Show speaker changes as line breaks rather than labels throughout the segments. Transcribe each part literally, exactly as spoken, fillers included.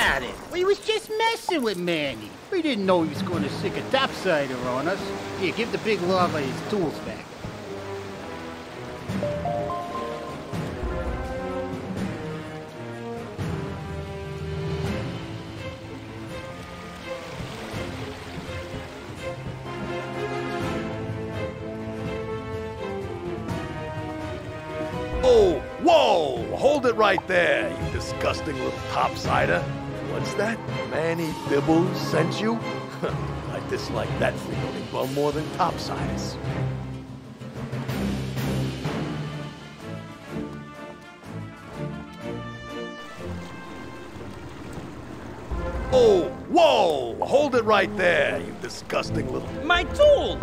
at it. We was just messing with Manny. We didn't know he was going to stick a topsider on us. Here, give the big lava his tools back.
Oh, whoa! Hold it right there, you disgusting little topsider. What's that? Manny Bibbles sent you? I dislike that freeloading bum more than topsiders. Oh, whoa! Hold it right there, you disgusting little...
My tool!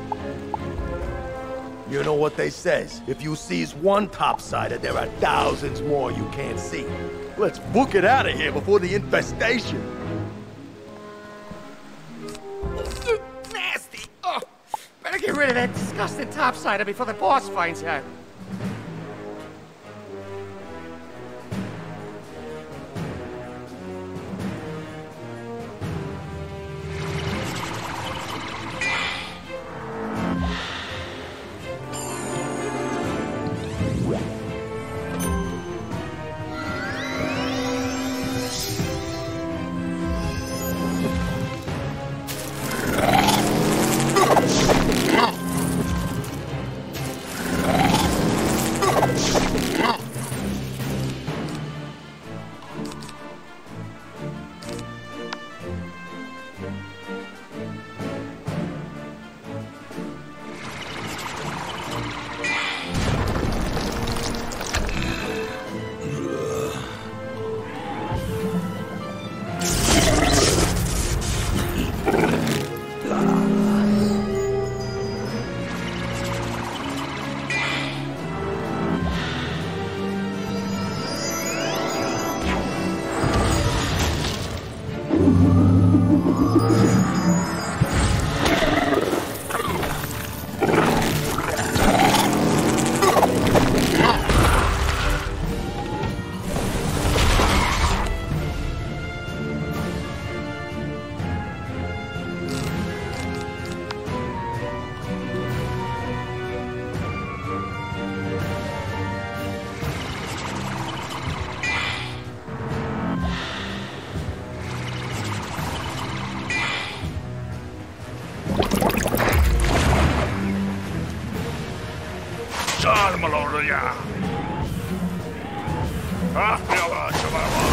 You know what they says? If you seize one topsider, there are thousands more you can't see. Let's book it out of here before the infestation.
Nasty! Oh, better get rid of that disgusting topsider before the boss finds out.
Charmaloria. Ah, yalla, shababa.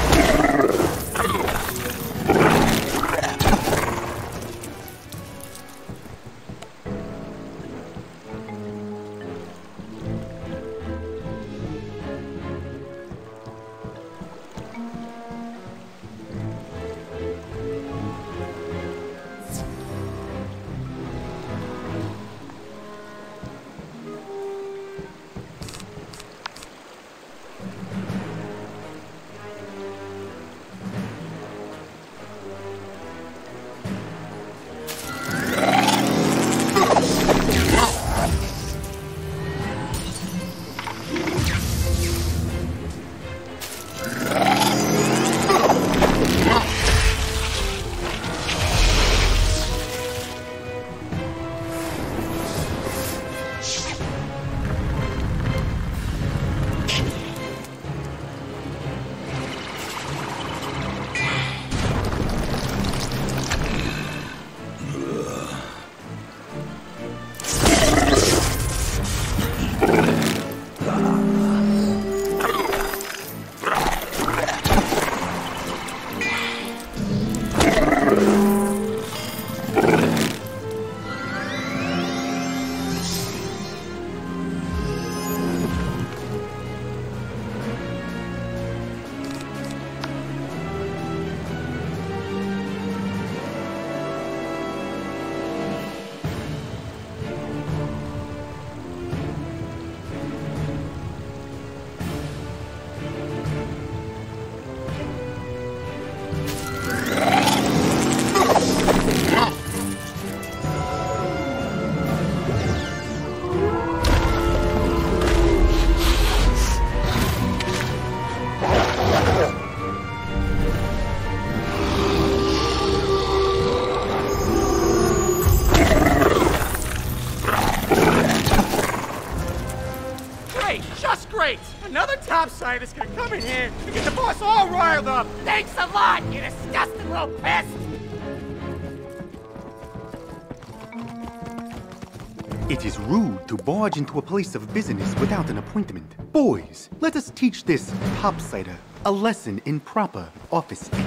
topsiders gonna come in here and get the boss all riled up. Thanks a lot, you disgusting little pest.
It is rude to barge into a place of business without an appointment. Boys, let us teach this topsider a lesson in proper office etiquette.